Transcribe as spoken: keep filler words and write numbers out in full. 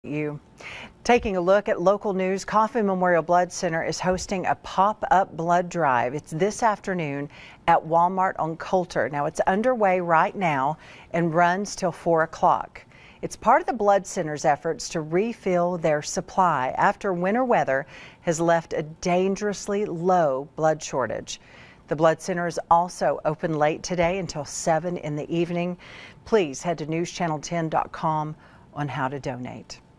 You. Taking a look at local news, Coffee Memorial Blood Center is hosting a pop-up blood drive. It's this afternoon at Walmart on Coulter. Now it's underway right now and runs till four o'clock. It's part of the Blood Center's efforts to refill their supply after winter weather has left a dangerously low blood shortage. The Blood Center is also open late today until seven in the evening. Please head to news channel ten dot com on how to donate.